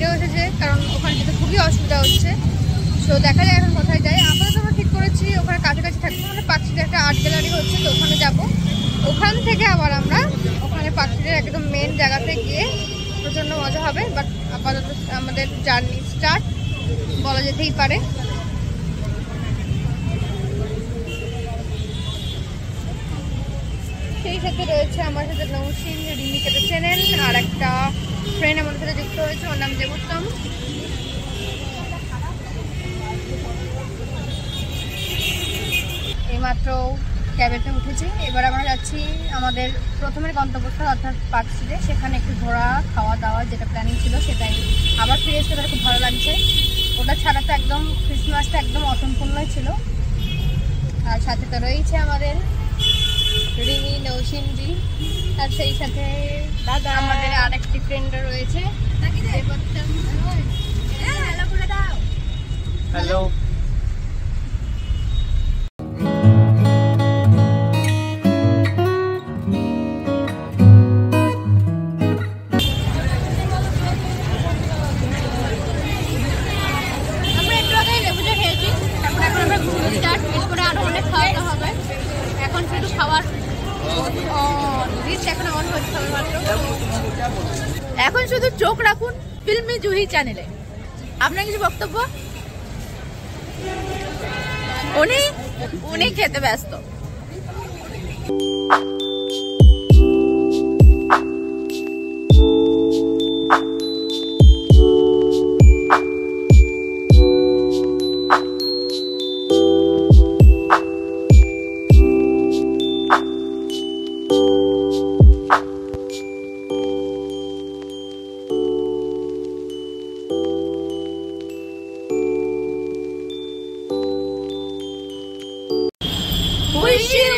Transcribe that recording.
বসেছে, কারণ ওখানে যেতে খুবই অসুবিধা হচ্ছে। তো দেখা যায় এখন কোথায় যাই। আপাতত আমরা ঠিক করেছি ওখানে কাছাকাছি থাকবো, মানে পার্কস্ট্রিটে একটা আর্ট গ্যালারি হচ্ছে, তো ওখানে যাবো। ওখান থেকে আবার আমরা ওখানে পার্কস্ট্রিটের একদম মেন জায়গাতে গিয়ে প্রচণ্ড মজা হবে। বাট আপাতত আমাদের জার্নি স্টার্ট বলা যেতেই পারে। সেই সাথে রয়েছে আমার সাথে নৌসিন, রিমিকে তো চেনেন, আর একটা ফ্রেন্ড আমাদের সাথে যুক্ত হয়েছে, ওর নাম দেবোত্তম। এইমাত্র ক্যাবেতে উঠেছি। এবার আমরা যাচ্ছি আমাদের প্রথমের গন্তব্যস্থল অর্থাৎ পার্কস্ট্রিটে। সেখানে একটু ঘোরা, খাওয়া দাওয়া যেটা প্ল্যানিং ছিল সেটাই আবার ফিরে এসে তার খুব ভালো লাগছে। ওটা ছাড়া তো একদম ক্রিসমাসটা একদম অসম্পূর্ণই ছিল। আর সাথে তো রয়েছে আমাদের রিমি, নৌসিনজি, আর সেই সাথে দাদা, আমাদের আর একটি ফ্রেন্ড রয়েছে। হ্যালো। এখন শুধু চোখ রাখুন ফিল্মি জুহি চ্যানেলে। আপনার কিছু বক্তব্য? উনি খেতে ব্যস্ত। Wish you